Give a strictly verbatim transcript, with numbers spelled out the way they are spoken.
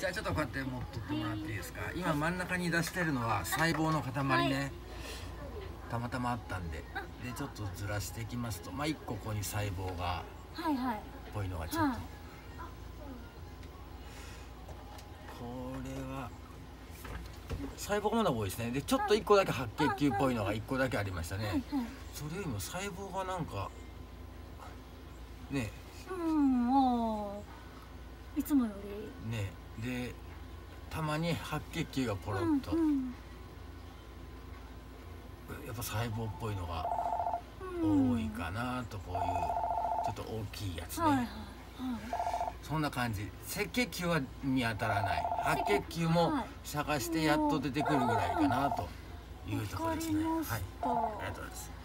じゃあちょっとこうやって持っとってもらっていいですか。今真ん中に出してるのは細胞の塊ね、はい、たまたまあったんで、でちょっとずらしていきますと、まあいっこここに細胞がはいはいっぽいのがちょっと、はい、これは細胞がまだ多いですね。でちょっといっこだけ白血球っぽいのがいっこだけありましたね、はいはい、それよりも細胞がなんかね、 うんおいつもよりね、でたまに白血球がポロッと、うんうん、やっぱ細胞っぽいのが多いかなと、こういうちょっと大きいやつね、はいはいはい、そんな感じ。赤血球は見当たらない。白血球も探してやっと出てくるぐらいかなというところですね。はい、ありがとうございます。